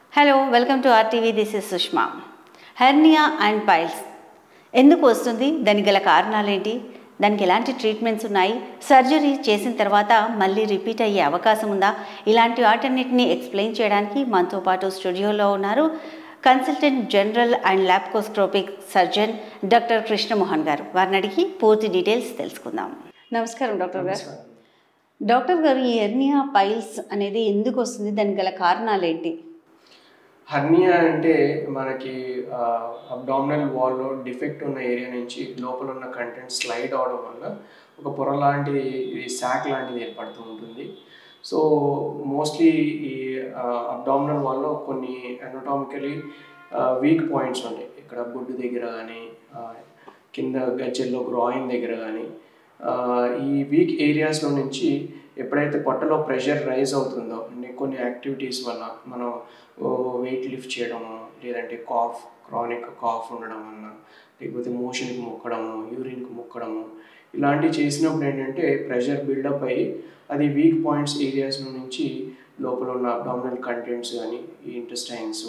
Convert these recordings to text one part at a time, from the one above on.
Hello, welcome to RTV. This is Sushma. Hernia and piles ఎందుకు వస్తుంది, దానికి గల కారణాలు ఏంటి, దానికి ఎలాంటి ట్రీట్మెంట్స్ ఉన్నాయి, సర్జరీ చేసిన తర్వాత మళ్ళీ రిపీట్ అయ్యే అవకాశం ఉందా, ఇలాంటి వాటన్నిటిని ఎక్స్ప్లెయిన్ చేయడానికి మనతో పాటు స్టూడియోలో ఉన్నారు consultant general and laparoscopic surgeon doctor Krishnamohan garu. వారిని అడిగి పూర్తి డీటెయిల్స్ తెలుసుకుందాం. నమస్కారం డాక్టర్ గారు. డాక్టర్ గారు, ఈ హెర్నియా పైల్స్ అనేది ఎందుకు వస్తుంది, దానికి గల కారణాలు ఏంటి? హర్నియా అంటే మనకి అబ్డామినల్ వాల్లో డిఫెక్ట్ ఉన్న ఏరియా నుంచి లోపల ఉన్న కంటెంట్ స్లైడ్ అవడం వల్ల ఒక పొర లాంటిది, శాక్ లాంటిది ఏర్పడుతూ ఉంటుంది. సో మోస్ట్లీ ఈ అబ్డామినల్ వాల్లో కొన్ని అనటామికలీ వీక్ పాయింట్స్ ఉంటాయి. ఇక్కడ బొడ్డు దగ్గర కానీ కింద గజ్జల్లో గ్రాయిన్ దగ్గర కానీ ఈ వీక్ ఏరియాస్లో నుంచి ఎప్పుడైతే పొట్టలో ప్రెషర్ రైజ్ అవుతుందో అంటే కొన్ని యాక్టివిటీస్ వల్ల మనం వెయిట్ లిఫ్ట్ చేయడము, లేదంటే క్రానిక్ కాఫ్ ఉండడం వల్ల, లేకపోతే మోషన్కి మొక్కడము, యూరిన్కి మొక్కడము, ఇలాంటివి చేసినప్పుడు ఏంటంటే ప్రెషర్ బిల్డప్ అయ్యి అది వీక్ పాయింట్స్ ఏరియాస్ నుంచి లోపల ఉన్న అబ్డామినల్ కంటెంట్స్ కానీ ఈ ఇంటెస్టైన్స్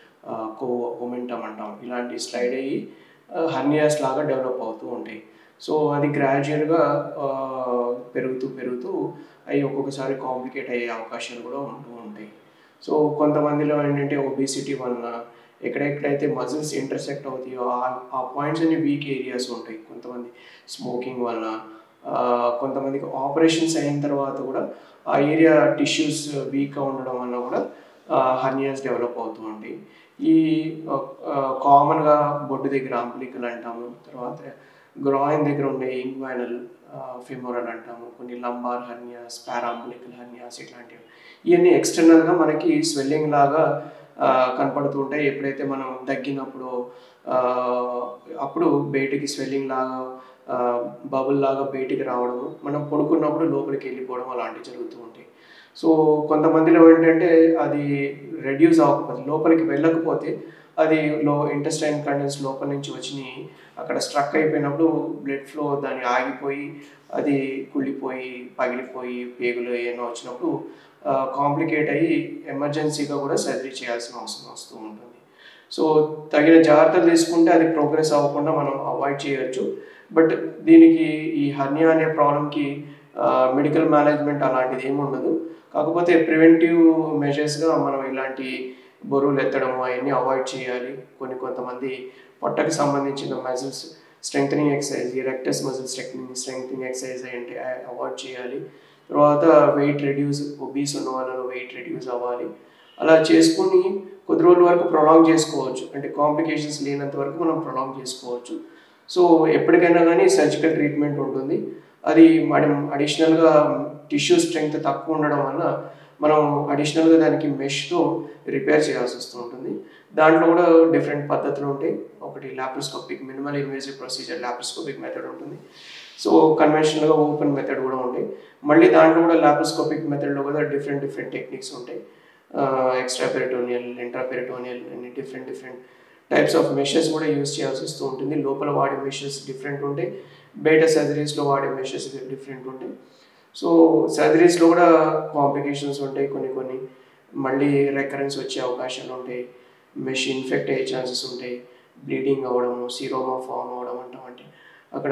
ఒమెంటమ్ అంటాం, ఇలాంటి స్లైడ్ అయ్యి హర్నియాస్ లాగా డెవలప్ అవుతూ ఉంటాయి. సో అది గ్రాడ్యువల్గా పెరుగుతూ అవి ఒక్కొక్కసారి కాంప్లికేట్ అయ్యే అవకాశాలు కూడా ఉంటూ ఉంటాయి. సో కొంతమందిలో ఏంటంటే ఒబేసిటీ వలన ఎక్కడెక్కడైతే మజిల్స్ ఇంటర్సెక్ట్ అవుతాయో ఆ పాయింట్స్ అన్ని వీక్ ఏరియాస్ ఉంటాయి. కొంతమంది స్మోకింగ్ వలన, కొంతమందికి ఆపరేషన్స్ అయిన తర్వాత కూడా ఆ ఏరియా టిష్యూస్ వీక్గా ఉండడం వల్ల కూడా హర్నియాస్ డెవలప్ అవుతూ ఉంటాయి. ఈ కామన్గా బొడ్డు దగ్గర అంప్లికల్ అంటాము, తర్వాత గ్రాయిన్ దగ్గర ఉండే ఇంగ్వైనల్ ఫిమోరల్ అంటాము, కొన్ని లంబార్ హర్నియాస్, పారాంబులికల్ హర్నియాస్, ఇట్లాంటివి. ఇవన్నీ ఎక్స్టర్నల్గా మనకి స్వెల్లింగ్ లాగా కనపడుతూ ఉంటాయి. ఎప్పుడైతే మనం దగ్గినప్పుడు అప్పుడు బయటికి స్వెల్లింగ్ లాగా బబుల్ లాగా బయటికి రావడము, మనం పడుకున్నప్పుడు లోపలికి వెళ్ళిపోవడం అలాంటివి జరుగుతూ ఉంటాయి. సో కొంతమందిలో ఏంటంటే అది రెడ్యూస్ అవ్వకపోతే, లోపలికి వెళ్ళకపోతే అది ఇంటెస్టైన్ కంటెంట్స్ లోపల నుంచి వచ్చినాయి అక్కడ స్ట్రక్ అయిపోయినప్పుడు బ్లడ్ ఫ్లో దాన్ని ఆగిపోయి అది కుళ్ళిపోయి పగిలిపోయి పేగులు ఏమైనా వచ్చినప్పుడు కాంప్లికేట్ అయ్యి ఎమర్జెన్సీగా కూడా సర్జరీ చేయాల్సిన అవసరం వస్తూ ఉంటుంది. సో తగిన జాగ్రత్తలు తీసుకుంటే అది ప్రోగ్రెస్ అవ్వకుండా మనం అవాయిడ్ చేయొచ్చు. బట్ దీనికి ఈ హర్నియా అనే ప్రాబ్లంకి మెడికల్ మేనేజ్మెంట్ అలాంటిది ఏమి ఉండదు. కాకపోతే ప్రివెంటివ్ మెజర్స్గా మనం ఇలాంటి బరువులు ఎత్తడము అవన్నీ అవాయిడ్ చేయాలి. కొంతమంది పొట్టకి సంబంధించిన muscles strengthening exercise, rectus muscle strengthening exercise అంటే అవాయిడ్ చేయాలి. తర్వాత వెయిట్ రెడ్యూస్, ఒబీస్ ఉన్న వాళ్ళలో వెయిట్ రెడ్యూస్ అవ్వాలి. అలా చేసుకుని కొద్ది రోజుల వరకు ప్రొలాంగ్ చేసుకోవచ్చు, అంటే కాంప్లికేషన్స్ లేనంత వరకు మనం ప్రొలాంగ్ చేసుకోవచ్చు. సో ఎప్పటికైనా కానీ సర్జికల్ ట్రీట్మెంట్ ఉంటుంది. అది మనం అడిషనల్గా టిష్యూ స్ట్రెంగ్త్ తక్కువ ఉండడం వల్ల మనం అడిషనల్గా దానికి మెష్తో రిపేర్ చేయాల్సి వస్తూ ఉంటుంది. దాంట్లో కూడా డిఫరెంట్ పద్ధతులు ఉంటాయి. ఒకటి laparoscopic minimal invasive procedure laparoscopic method ఉంటుంది. సో కన్వెన్షనల్గా ఓపెన్ మెథడ్ కూడా ఉంటాయి. మళ్ళీ దాంట్లో కూడా ల్యాప్రోస్కోపిక్ మెథడ్లో కూడా డిఫరెంట్ టెక్నిక్స్ ఉంటాయి. ఎక్స్ట్రా పెరిటోనియల్, ఇంట్రా పెరిటోనియల్ అన్ని డిఫరెంట్ టైప్స్ ఆఫ్ మెషెస్ కూడా యూజ్ చేయాల్సి వస్తూ ఉంటుంది. లోపల వాడే మెషెస్ డిఫరెంట్ ఉంటాయి, బయట సర్జరీస్లో వాడే మెషెస్ డిఫరెంట్ ఉంటాయి. సో సర్జరీస్లో కూడా కాంప్లికేషన్స్ ఉంటాయి. కొన్ని మళ్ళీ రెకరెన్స్ వచ్చే అవకాశాలు ఉంటాయి. మెష్ ఇన్ఫెక్ట్ అయ్యే ఛాన్సెస్ ఉంటాయి. బ్లీడింగ్ అవ్వడము, సిరోమా ఫామ్ అవ్వడం అంటాం, అంటే అక్కడ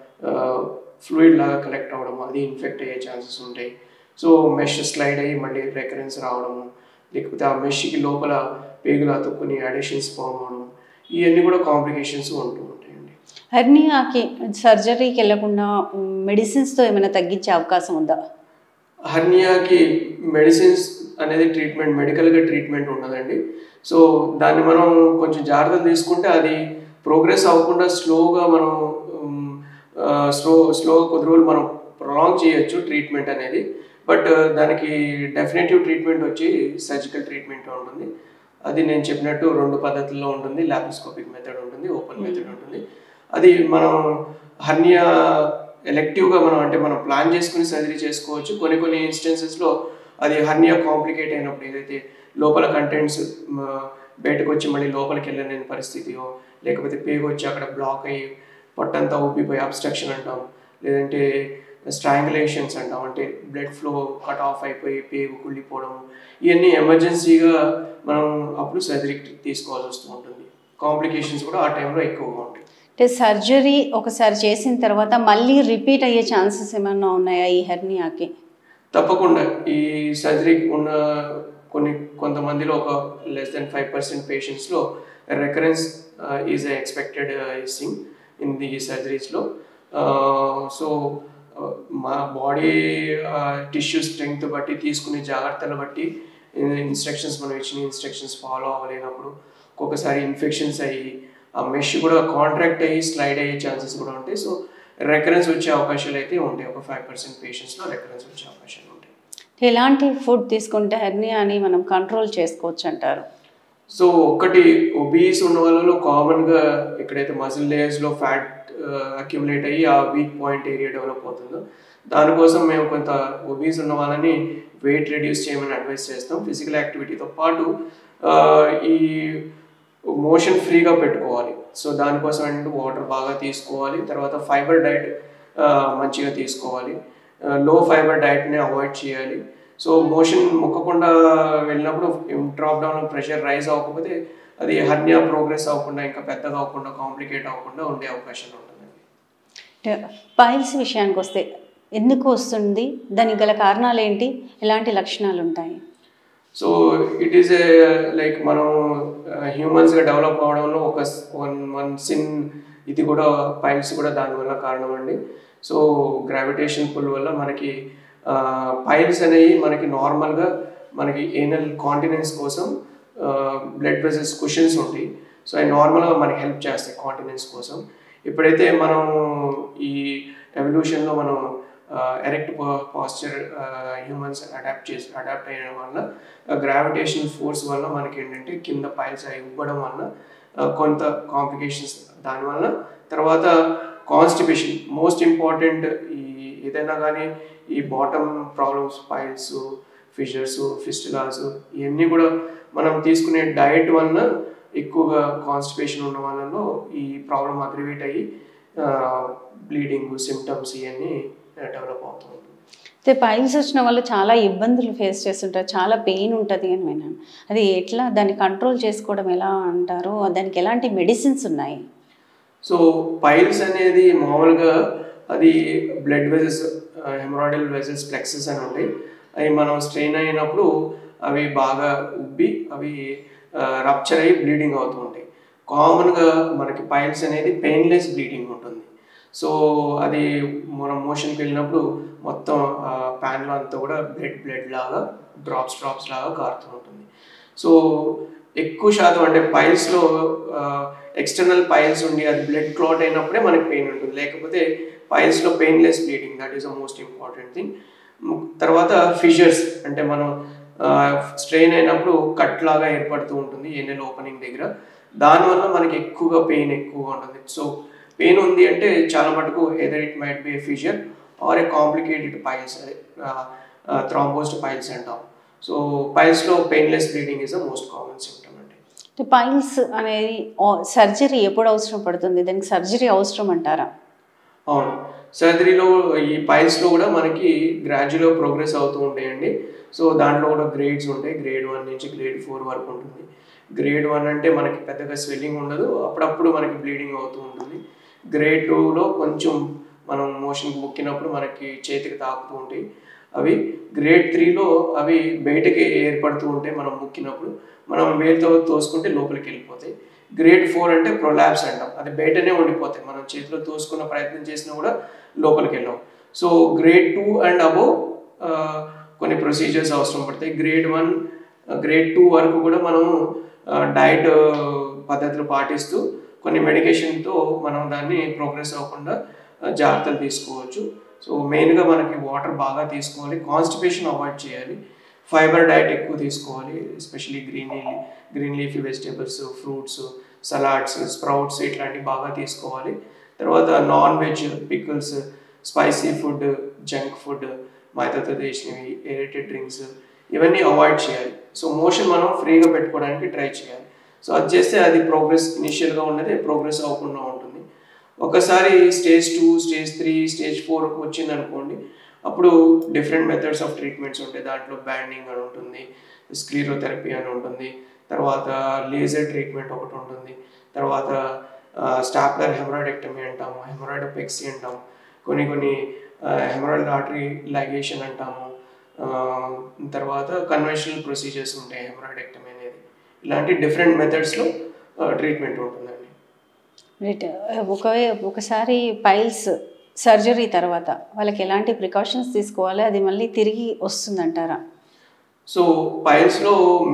ఫ్లూయిడ్ లాగా కలెక్ట్ అవ్వడము, అది ఇన్ఫెక్ట్ అయ్యే ఛాన్సెస్ ఉంటాయి. సో మెష్ స్లైడ్ అయ్యి మళ్ళీ రెకరెన్స్ రావడము, లేకపోతే ఆ మెష్కి లోపల పేగులు అతుక్కుని అడిషన్స్ ఫామ్ అవ్వడం, ఇవన్నీ కూడా కాంప్లికేషన్స్ ఉంటూ ఉంటాయండి. హెర్నియాకి సర్జరీకి వెళ్ళకుండా మెడిసిన్స్తో ఏమైనా తగ్గించే అవకాశం ఉందా? హర్నియాకి మెడిసిన్స్ అనేది మెడికల్గా ట్రీట్మెంట్ ఉండదండి. సో దాన్ని మనం కొంచెం జాగ్రత్తలు తీసుకుంటే అది ప్రోగ్రెస్ అవ్వకుండా స్లోగా మనం కొద్ది రోజులు మనం ప్రొలాంగ్ చేయొచ్చు ట్రీట్మెంట్ అనేది. బట్ దానికి డెఫినెటివ్ ట్రీట్మెంట్ వచ్చి సర్జికల్ ట్రీట్మెంట్ ఉంటుంది. అది నేను చెప్పినట్టు 2 పద్ధతుల్లో ఉంటుంది. ల్యాప్రోస్కోపిక్ మెథడ్ ఉంటుంది, ఓపెన్ మెథడ్ ఉంటుంది. అది మనం హర్నియా ఎలెక్టివ్గా మనం ప్లాన్ చేసుకుని సర్జరీ చేసుకోవచ్చు. కొన్ని ఇన్స్టెన్సెస్లో అది హర్నియా కాంప్లికేట్ అయినప్పుడు, ఏదైతే లోపల కంటెంట్స్ బయటకు వచ్చి మళ్ళీ లోపలికి వెళ్ళలేని పరిస్థితియో, లేకపోతే పేగు వచ్చి అక్కడ బ్లాక్ అయ్యి పొట్టంతా ఉబ్బిపోయి అబ్స్ట్రక్షన్ అంటాం, లేదంటే స్ట్రాంగులేషన్స్ అంటాం, అంటే బ్లడ్ ఫ్లో కట్ ఆఫ్ అయిపోయి పేగు కుళ్ళిపోవడం, ఇవన్నీ ఎమర్జెన్సీగా మనం అప్పుడు సర్జరీ తీసుకోవాల్సి వస్తూ ఉంటుంది. కాంప్లికేషన్స్ కూడా ఆ టైంలో ఎక్కువగా ఉంటాయి. అంటే సర్జరీ ఒకసారి చేసిన తర్వాత మళ్ళీ రిపీట్ అయ్యే ఛాన్సెస్ ఏమన్నా ఉన్నాయా ఈ హెర్నియాకి? తప్పకుండా ఈ సర్జరీకి ఉన్న కొంతమందిలో ఒక less than 5% పేషెంట్స్లో recurrence is expected thing in the సర్జరీస్లో. సో మా బాడీ టిష్యూ స్ట్రెంగ్త్ బట్టి తీసుకునే జాగ్రత్తలు బట్టి ఇన్స్ట్రక్షన్స్ మనం ఇచ్చిన ఇన్స్ట్రక్షన్స్ ఫాలో అవ్వలేనప్పుడు ఒక్కొక్కసారి ఇన్ఫెక్షన్స్ అయ్యి ఆ మెష్ కూడా కాంట్రాక్ట్ అయ్యి స్లైడ్ అయ్యే ఛాన్సెస్ కూడా ఉంటాయి. సో రికరెన్స్ వచ్చే అవకాశాలు అయితే ఉంటాయి. ఒక 5% పేషెంట్స్లో రికరెన్స్ వచ్చే అవకాశాలు ఉంటాయి. ఎలాంటి ఫుడ్ తీసుకుంటే హెర్నియాని మనం కంట్రోల్ చేసుకోవచ్చు అంటారు? సో ఒకటి ఒబీస్ ఉన్న వాళ్ళలో కామన్గా ఎక్కడైతే మజిల్ లేయర్స్లో ఫ్యాట్ అక్యుములేట్ అయ్యి ఆ వీక్ పాయింట్ ఏరియా డెవలప్ అవుతుందో దానికోసం మేము కొంత ఒబీస్ ఉన్న వాళ్ళని వెయిట్ రెడ్యూస్ చేయమని అడ్వైస్ చేస్తాం. ఫిజికల్ యాక్టివిటీతో పాటు ఈ మోషన్ ఫ్రీగా పెట్టుకోవాలి. సో దానికోసం ఏంటంటే వాటర్ బాగా తీసుకోవాలి, తర్వాత ఫైబర్ డైట్ మంచిగా తీసుకోవాలి, లో ఫైబర్ డైట్ని అవాయిడ్ చేయాలి. సో మోషన్ మొక్కకుండా వెళ్ళినప్పుడు డ్రాప్ డౌన్ ప్రెషర్ రైజ్ అవ్వకపోతే అది హర్నియా ప్రోగ్రెస్ అవ్వకుండా ఇంకా పెద్దగా అవ్వకుండా కాంప్లికేట్ అవ్వకుండా ఉండే అవకాశం ఉంటుంది. పైల్స్ విషయానికి వస్తే ఎందుకు వస్తుంది, దానికి గల కారణాలు ఏంటి, ఎలాంటి లక్షణాలు ఉంటాయి? సో ఇట్ ఈస్ లైక్ మనం హ్యూమన్స్గా డెవలప్ అవడంలో ఒక వన్ సిన్ ఇది కూడా పైల్స్ కూడా దానివల్ల కారణం అండి. సో గ్రావిటేషన్ పుల్ వల్ల మనకి పైల్స్ అనేవి మనకి నార్మల్గా మనకి ఏనల్ కాంటినెన్స్ కోసం బ్లడ్ వెసల్స్ కుషన్స్ ఉంటాయి. సో అవి నార్మల్గా మనకి హెల్ప్ చేస్తాయి కాంటినెన్స్ కోసం. ఎప్పుడైతే మనం ఈ ఎవల్యూషన్లో మనం ఎరెక్ట్ పాస్చర్ హ్యూమన్స్ అడాప్ట్ అయ్యడం వల్ల గ్రావిటేషన్ ఫోర్స్ వల్ల మనకి ఏంటంటే కింద పైల్స్ అవి ఇవ్వడం వల్ల కొంత కాంప్లికేషన్స్ దానివల్ల, తర్వాత కాన్స్టిపేషన్ మోస్ట్ ఇంపార్టెంట్. ఈ ఏదైనా కానీ ఈ bottom problems, piles, fissures, fistulas, ఇవన్నీ కూడా మనం తీసుకునే డైట్ వల్ల ఎక్కువగా కాన్స్టిపేషన్ ఉన్న వాళ్ళలో ఈ ప్రాబ్లం అగ్రివేట్ అయ్యి బ్లీడింగ్ సిమ్టమ్స్ ఇవన్నీ డెవలప్ అవుతుంది. అయితే పైల్స్ వచ్చిన వాళ్ళు చాలా ఇబ్బందులు ఫేస్ చేస్తుంటారు, చాలా పెయిన్ ఉంటుంది అని విన్నాను. అది ఎట్లా దాన్ని కంట్రోల్ చేసుకోవడం ఎలా అంటారు, దానికి ఎలాంటి మెడిసిన్స్ ఉన్నాయి? సో పైల్స్ అనేది మామూలుగా అది blood vessels, haemorrhoidal vessels plexuses అని ఉంటాయి. అవి మనం స్ట్రెయిన్ అయినప్పుడు అవి బాగా ఉబ్బి అవి రప్చర్ అయ్యి బ్లీడింగ్ అవుతూ ఉంటాయి. కామన్గా మనకి పైల్స్ అనేది పెయిన్లెస్ బ్లీడింగ్ ఉంటుంది. సో అది మనం మోషన్కి వెళ్ళినప్పుడు మొత్తం ప్యాన్లో అంతా కూడా బ్లడ్ లాగా డ్రాప్స్ లాగా కారుతూ ఉంటుంది. సో ఎక్కువ శాతం అంటే పైల్స్లో ఎక్స్టర్నల్ పైల్స్ ఉండి అది బ్లడ్ క్లాట్ అయినప్పుడే మనకి పెయిన్ ఉంటుంది, లేకపోతే పైల్స్లో painless bleeding, that is the most important thing. తర్వాత ఫిషర్స్ అంటే మనం స్ట్రెయిన్ అయినప్పుడు కట్ లాగా ఏర్పడుతూ ఉంటుంది ఏనెల్ ఓపెనింగ్ దగ్గర, దానివల్ల మనకి ఎక్కువగా పెయిన్ ఎక్కువగా ఉంటుంది. సో పెయిన్ ఉంది అంటే చాలా మటుకు either it might be a fissure or a complicated piles, thrombosed piles అంటాం. సో పైల్స్లో painless bleeding is the most common symptom అండి. పైల్స్ అనేది సర్జరీ ఎప్పుడు అవసరం పడుతుంది, దానికి సర్జరీ అవసరం అంటారా? అవును, సర్జరీలో ఈ పైల్స్లో కూడా మనకి గ్రాడ్యువల్గా ప్రోగ్రెస్ అవుతూ ఉంటాయండి. సో దాంట్లో కూడా గ్రేడ్స్ ఉంటాయి. గ్రేడ్ 1 నుంచి గ్రేడ్ 4 వరకు ఉంటుంది. గ్రేడ్ 1 అంటే మనకి పెద్దగా స్వెల్లింగ్ ఉండదు, అప్పుడప్పుడు మనకి బ్లీడింగ్ అవుతూ ఉంటుంది. గ్రేడ్ 2లో కొంచెం మనం మోషన్కి మొక్కినప్పుడు మనకి చేతికి తాకుతూ ఉంటాయి అవి. గ్రేడ్ 3లో అవి బయటకి ఏర్పడుతూ ఉంటాయి, మనం మొక్కినప్పుడు మనం వేలుతో తోసుకుంటే లోపలికి వెళ్ళిపోతాయి. గ్రేడ్ 4 అంటే ప్రొలాప్స్ అంటాం, అది బయటనే ఉండిపోతాయి, మనం చేతిలో తోసుకున్న ప్రయత్నం చేసినా కూడా లోపలికి వెళ్ళాం. సో గ్రేడ్ 2 అండ్ అబోవ్ కొన్ని ప్రొసీజర్స్ అవసరం పడతాయి. గ్రేడ్ 1, గ్రేడ్ 2 వరకు కూడా మనం డైట్ పద్ధతులు పాటిస్తూ కొన్ని మెడికేషన్తో మనం దాన్ని ప్రోగ్రెస్ అవ్వకుండా జాగ్రత్తలు తీసుకోవచ్చు. సో మెయిన్గా మనకి వాటర్ బాగా తీసుకోవాలి, కాన్స్టిపేషన్ అవాయిడ్ చేయాలి, ఫైబర్ డైట్ ఎక్కువ తీసుకోవాలి, especially green leafy vegetables, fruits, salads, sprouts ఇట్లాంటివి బాగా తీసుకోవాలి. తర్వాత non veg, pickles, spicy food, junk food, మైదాతో చేసినవి, ఎయిరేటెడ్ డ్రింక్స్ ఇవన్నీ అవాయిడ్ చేయాలి. సో మోషన్ మనం ఫ్రీగా పెట్టుకోవడానికి ట్రై చేయాలి. సో అది చేస్తే అది ప్రోగ్రెస్ ఇనిషియల్గా ఉన్నది ప్రోగ్రెస్ అవ్వకుండా ఉంటుంది. ఒకసారి స్టేజ్ 2, స్టేజ్ 3, స్టేజ్ 4 వచ్చిందనుకోండి, అప్పుడు డిఫరెంట్ మెథడ్స్ ఆఫ్ ట్రీట్మెంట్స్ ఉంటాయి. దాంట్లో బ్యాండింగ్ అని ఉంటుంది, స్క్లీరోథెరపీ అని ఉంటుంది, తర్వాత లేజర్ ట్రీట్మెంట్ ఒకటి ఉంటుంది, తర్వాత స్టాప్లర్ హెమరాయిడెక్టమీ అంటాము, హెమరాయిడోపెక్సీ అంటాము, కొన్ని హెమరాయిడ్ ఆర్టరీ లైగేషన్ అంటాము, తర్వాత కన్వెన్షనల్ ప్రొసీజర్స్ ఉంటాయి హెమరాయిడెక్టమీ అనేది. ఇలాంటి డిఫరెంట్ మెథడ్స్లో ట్రీట్మెంట్ ఉంటుందండి. రైట్. ఒకసారి పైల్స్ సర్జరీ తర్వాత వాళ్ళకి ఎలాంటి ప్రికాషన్స్ తీసుకోవాలి, అది మళ్ళీ తిరిగి వస్తుందంటారా? సో పైల్స్లో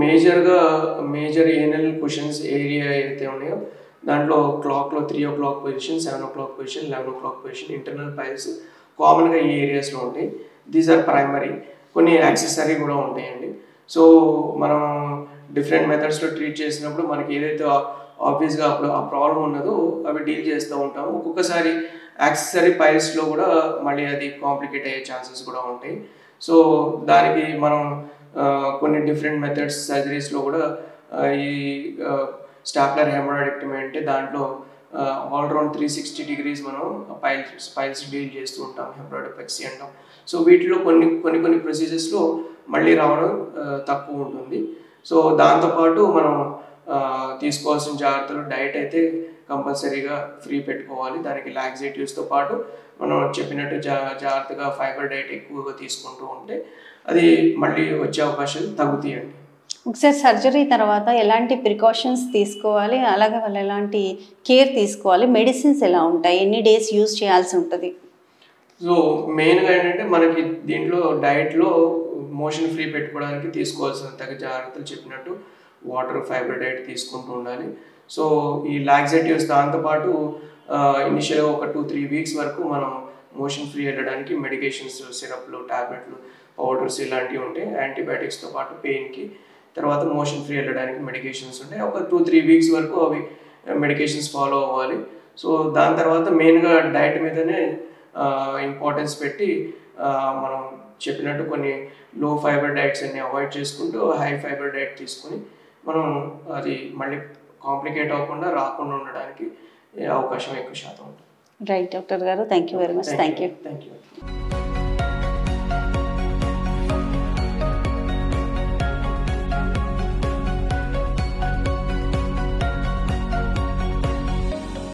మేజర్ ఏనల్ క్వశ్చన్స్ ఏరియా ఏదైతే ఉన్నాయో దాంట్లో క్లాక్లో 3 o'clock position, 7 o'clock position, 11 o'clock position, internal piles కామన్గా ఈ ఏరియాస్లో ఉంటాయి. These are primary. కొన్ని యాక్సెసరీ కూడా ఉంటాయండి. సో మనం డిఫరెంట్ మెథడ్స్లో ట్రీట్ చేసినప్పుడు మనకి ఏదైతే ఆబ్వియస్గా అప్పుడు ఆ ప్రాబ్లం ఉన్నదో అవి డీల్ చేస్తూ ఉంటాము. ఒక్కొక్కసారి యాక్సెసరీ పైల్స్లో కూడా మళ్ళీ అది కాంప్లికేట్ అయ్యే ఛాన్సెస్ కూడా ఉంటాయి. సో దానికి మనం కొన్ని డిఫరెంట్ మెథడ్స్ సర్జరీస్లో కూడా ఈ స్టాప్లర్ హెమరాయిడెక్టమీ అంటే దాంట్లో ఆల్రౌండ్ 360 degrees మనం పైల్స్ డీల్ చేస్తూ ఉంటాం, హెమరాయిడోపెక్సీ అంటాం. సో వీటిలో కొన్ని ప్రొసీజర్స్లో మళ్ళీ రావడం తక్కువ ఉంటుంది. సో దాంతోపాటు మనం తీసుకోవాల్సిన జాగ్రత్తలు, డైట్ అయితే కంపల్సరీగా ఫ్రీ పెట్టుకోవాలి. దానికి లాక్సేటివ్స్తో పాటు మనం చెప్పినట్టు జాగ్రత్తగా ఫైబర్ డైట్ ఎక్కువగా తీసుకుంటూ ఉంటే అది మళ్ళీ వచ్చే అవకాశాలు తగ్గుతాయండి. ఒకసారి సర్జరీ తర్వాత ఎలాంటి ప్రికాషన్స్ తీసుకోవాలి, అలాగే వాళ్ళు ఎలాంటి కేర్ తీసుకోవాలి, మెడిసిన్స్ ఎలా ఉంటాయి, ఎన్ని డేస్ యూజ్ చేయాల్సి ఉంటుంది? సో మెయిన్గా ఏంటంటే మనకి దీంట్లో డైట్లో మోషన్ ఫ్రీ పెట్టుకోవడానికి తీసుకోవాల్సిన తగ్గ జాగ్రత్తలు చెప్పినట్టు వాటర్, ఫైబర్ డైట్ తీసుకుంటూ ఉండాలి. సో ఈ లాక్సేటివ్స్ దాంతోపాటు ఇనిషియల్గా ఒక 2-3 weeks వరకు మనం మోషన్ ఫ్రీ వెళ్ళడానికి మెడికేషన్స్, సిరప్లు, టాబ్లెట్లు, పౌడర్స్ ఇలాంటివి ఉంటాయి. యాంటీబయాటిక్స్తో పాటు పెయిన్కి, తర్వాత మోషన్ ఫ్రీ వెళ్ళడానికి మెడికేషన్స్ ఉంటాయి. ఒక 2-3 weeks వరకు అవి మెడికేషన్స్ ఫాలో అవ్వాలి. సో దాని తర్వాత మెయిన్గా డైట్ మీదనే ఇంపార్టెన్స్ పెట్టి మనం చెప్పినట్టు కొన్ని లో ఫైబర్ డైట్స్ అన్ని అవాయిడ్ చేసుకుంటూ హై ఫైబర్ డైట్ తీసుకుని మనం అది మళ్ళీ కాంప్లికేట్ అవ్వకుండా రాకుండా ఉండడానికి అవకాశం ఎక్కువ శాతం ఉంటుంది. Right doctor garu, thank you very much. Thank you.